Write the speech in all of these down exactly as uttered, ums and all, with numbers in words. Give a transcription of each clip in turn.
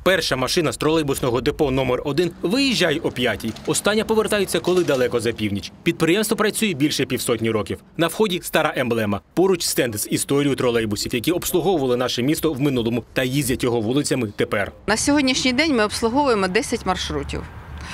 Перша машина з тролейбусного депо номер один виїжджає о п'ятій. Остання повертається, коли далеко за північ. Підприємство працює більше півсотні років. На вході стара емблема. Поруч стенд з історією тролейбусів, які обслуговували наше місто в минулому та їздять його вулицями тепер. На сьогоднішній день ми обслуговуємо десять маршрутів.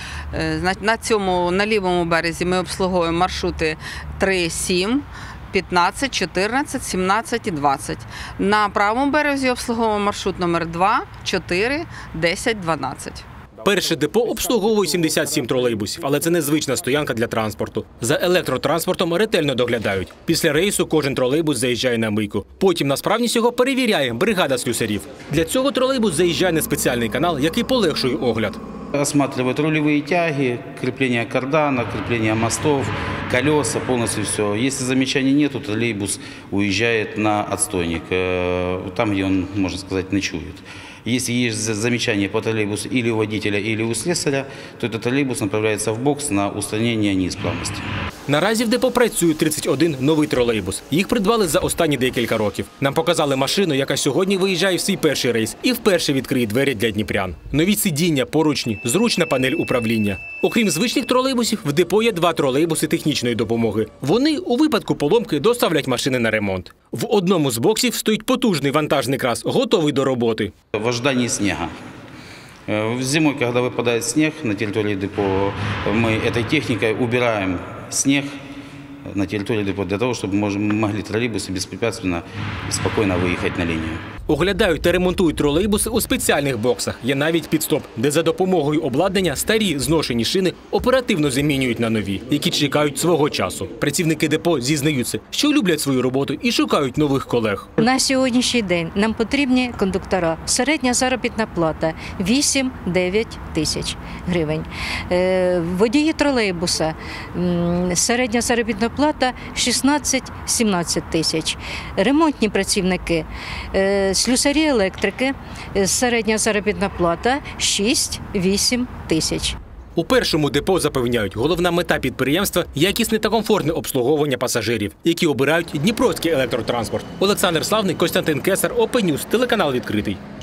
На цьому, на лівому березі ми обслуговуємо маршрути три, сім, п'ятнадцять, чотирнадцять, сімнадцять і двадцять. На правому березі обслуговуємо маршрут номер два, чотири, десять, дванадцять. Перше депо обслуговує сімдесят сім тролейбусів, але це незвична стоянка для транспорту. За електротранспортом ретельно доглядають. Після рейсу кожен тролейбус заїжджає на мийку. Потім на справність його перевіряє бригада слюсарів. Для цього тролейбус заїжджає на спеціальний канал, який полегшує огляд. Осматривают рулевые тяги, крепление кардана, крепление мостов, колеса, полностью все. Если замечаний нет, то троллейбус уезжает на отстойник, там, где он, можно сказать, ночует. Если есть замечания по троллейбусу или у водителя, или у слесаря, то этот троллейбус направляется в бокс на устранение неисправности. Наразі в депо працює тридцять один новий тролейбус. Їх придбали за останні декілька років. Нам показали машину, яка сьогодні виїжджає в свій перший рейс і вперше відкриє двері для дніпрян. Нові сидіння, поручні, зручна панель управління. Окрім звичних тролейбусів, в депо є два тролейбуси технічної допомоги. Вони у випадку поломки доставлять машини на ремонт. В одному з боксів стоїть потужний вантажний крас, готовий до роботи. В ожидании снега. Зимой, когда выпадает снег на территории депо, мы этой техникой убираем снег на территории депо для того, чтобы могли троллейбусы беспрепятственно и спокойно выехать на линию. Оглядають та ремонтують тролейбуси у спеціальних боксах. Є навіть підстоп, де за допомогою обладнання старі зношені шини оперативно замінюють на нові, які чекають свого часу. Працівники депо зізнаються, що люблять свою роботу і шукають нових колег. На сьогоднішній день нам потрібні кондуктора. Середня заробітна плата – вісім-дев'ять тисяч гривень. Водії тролейбуса – середня заробітна плата – шістнадцять-сімнадцять тисяч. Ремонтні працівники – слюсарі електрики, середня заробітна плата – шість-вісім тисяч. У першому депо запевняють, головна мета підприємства – якісне та комфортне обслуговування пасажирів, які обирають дніпровський електротранспорт. Олександр Славний, Костянтин Кесар, Опенюс, телеканал «Відкритий».